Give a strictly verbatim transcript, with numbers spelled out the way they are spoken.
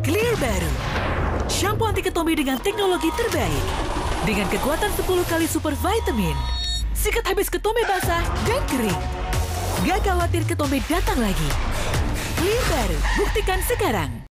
Clear baru. Shampoo anti ketombe dengan teknologi terbaik. Dengan kekuatan sepuluh kali super vitamin. Sikat habis ketombe basah dan kering. Gak khawatir ketombe datang lagi. Clear baru. Buktikan sekarang.